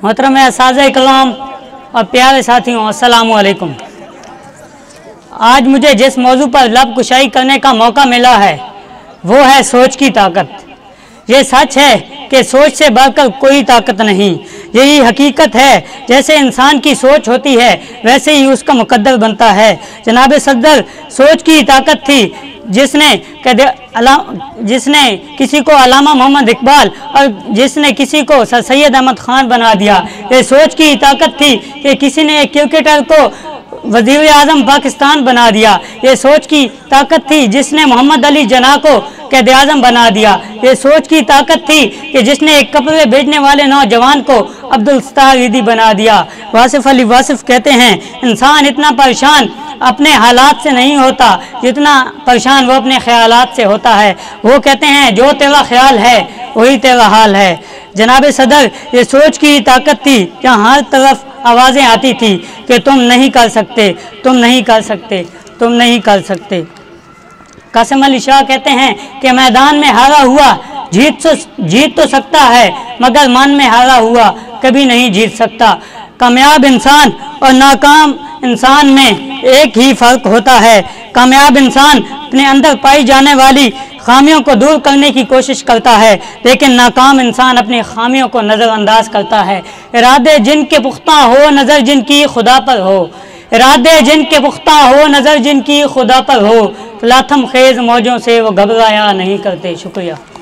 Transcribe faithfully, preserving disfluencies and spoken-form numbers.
محترم اساتذہ کلام اور پیارے ساتھیوں، السلام علیکم۔ آج مجھے جس موضوع پر لب کشائی کرنے کا موقع ملا ہے وہ ہے سوچ کی طاقت۔ یہ سچ ہے کہ سوچ سے بڑھ کر کوئی طاقت نہیں۔ یہی حقیقت ہے، جیسے انسان کی سوچ ہوتی ہے ویسے ہی اس کا مقدر بنتا ہے۔ جناب صدر سوچ کی طاقت تھی جس نے جس نے کسی کو علامہ محمد اقبال اور جس نے کسی کو سر سید احمد خان بنا دیا۔ یہ سوچ کی طاقت تھی کہ کسی نے ایک کرکٹر کو وزیر اعظم پاکستان بنا دیا۔ یہ سوچ کی طاقت تھی جس نے محمد علی جناح کو قائد اعظم بنا دیا۔ یہ سوچ کی طاقت تھی کہ جس نے ایک کپڑے بیچنے والے نوجوان کو عبدالستار عیدی بنا دیا۔ واصف علی واصف کہتے ہیں، انسان اتنا پریشان اپنے حالات سے نہیں ہوتا جتنا پریشان وہ اپنے خیالات سے ہوتا ہے۔ وہ کہتے ہیں جو تیرا خیال ہے وہی تیرا حال ہے۔ جناب صدر یہ سوچ کی طاقت تھی جہاں ہر طرف آوازیں آتی تھی کہ تم نہیں کر سکتے، تم نہیں کر سکتے، تم نہیں کر سکتے۔ قاسم علی شاہ کہتے ہیں کہ میدان میں ہارا ہوا جیت تو جیت تو سکتا ہے مگر من میں ہارا ہوا کبھی نہیں جیت سکتا۔ کامیاب انسان اور ناکام انسان میں ایک ہی فرق ہوتا ہے۔ کامیاب انسان اپنے اندر پائی جانے والی خامیوں کو دور کرنے کی کوشش کرتا ہے، لیکن ناکام انسان اپنی خامیوں کو نظر انداز کرتا ہے۔ ارادے جن کے پختہ ہو نظر جن کی خدا پر ہو، ارادے جن کے پختہ ہو نظر جن کی خدا پر ہو، تلاطم خیز موجوں سے وہ گھبرایا نہیں کرتے۔ شکریہ۔